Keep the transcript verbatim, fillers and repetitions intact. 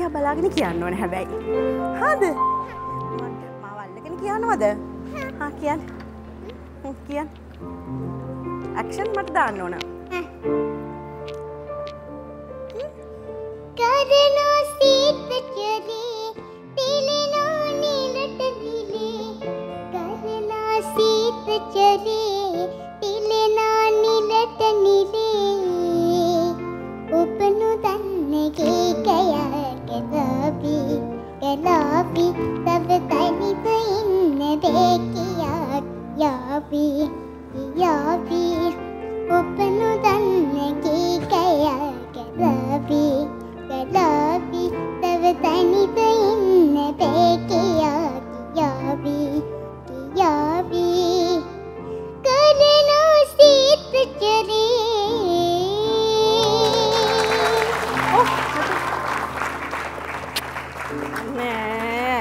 දිහා බලාගෙන කියන්න ඕනේ හැබැයි. හරිද? මට මාව අල්ලගෙන කියනවද? හා කියන්න. හ්ම් කියන්න. ඇක්ෂන් මට දාන්න ඕන. කරනෝ සීත චලේ තිලෙනෝ නිලට දිලේ කරනෝ සීත චලේ තිලෙනෝ නිලට නිලේ උපනු දන්නේ කයක ගලපි ගලපි තව තනිව ඉන්න දෙකියා යාපි යාපි උපනු දන්නේ කයක ගලපි ගලපි තව තනිව ඉන්න දෙකියා යාපි යාපි කරනෝ සීත චලේ නෑ